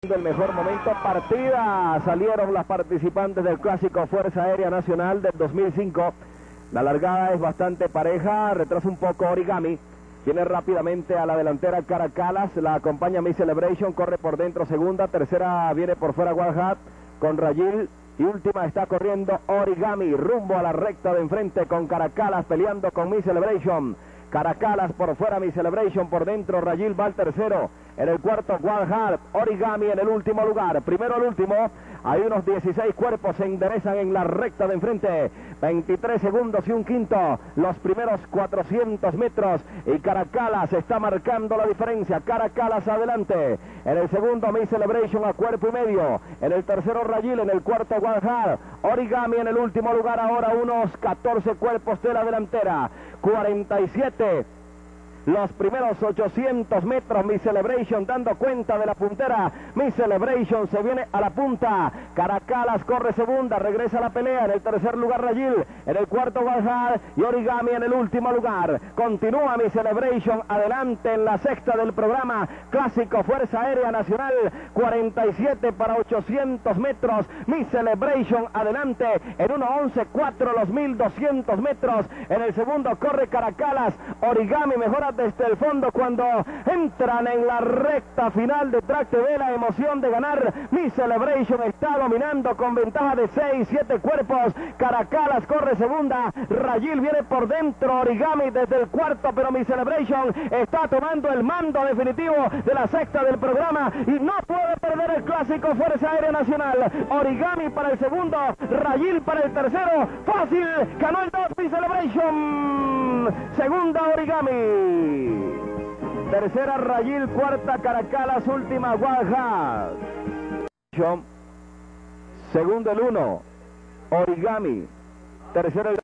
El mejor momento partida, salieron las participantes del Clásico Fuerza Aérea Nacional del 2005. La largada es bastante pareja, retrasa un poco Origami, viene rápidamente a la delantera Caracalas, la acompaña Miss Celebration, corre por dentro segunda, tercera viene por fuera Walhat con Rayil y última está corriendo Origami rumbo a la recta de enfrente con Caracalas peleando con Miss Celebration. Caracalas por fuera, Miss Celebration por dentro, Rayil va al tercero, en el cuarto Walhart, Origami en el último lugar, primero al último, hay unos 16 cuerpos se enderezan en la recta de enfrente, 23 segundos y un quinto, los primeros 400 metros, y Caracalas está marcando la diferencia, Caracalas adelante, en el segundo Miss Celebration a cuerpo y medio, en el tercero Rayil, en el cuarto Walhart, Origami en el último lugar, ahora unos 14 cuerpos de la delantera, 47 los primeros 800 metros, Miss Celebration dando cuenta de la puntera, Miss Celebration se viene a la punta, Caracalas corre segunda, regresa a la pelea, en el tercer lugar Rayil, en el cuarto Walhart y Origami en el último lugar, continúa Miss Celebration adelante en la sexta del programa, Clásico Fuerza Aérea Nacional, 47 para 800 metros, Miss Celebration adelante, en 1:11.4 los 1200 metros, en el segundo corre Caracalas, Origami mejora desde el fondo cuando entran en la recta final de Track TV, la emoción de ganar, Miss Celebration está dominando con ventaja de 6-7 cuerpos, Caracalas corre segunda, Rayil viene por dentro, Origami desde el cuarto, pero Miss Celebration está tomando el mando definitivo de la sexta del programa y no puede perder el Clásico Fuerza Aérea Nacional, Origami para el segundo, Rayil para el tercero, fácil, ganó el 2 Miss Celebration, segunda Origami. Tercera Rayil, cuarta Caracalas, última Walhart. Segundo el 1, Origami. Tercero el...